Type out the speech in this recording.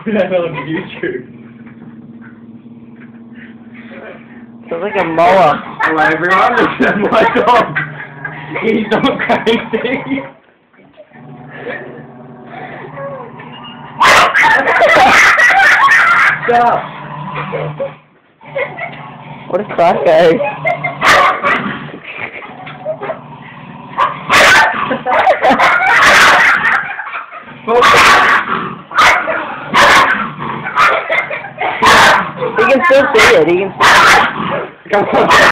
put that on YouTube. Sounds like a mower. Hello everyone, this is my dog. He's not crazy. Stop. What a cracko. He can still see it, he can still see it. Come on.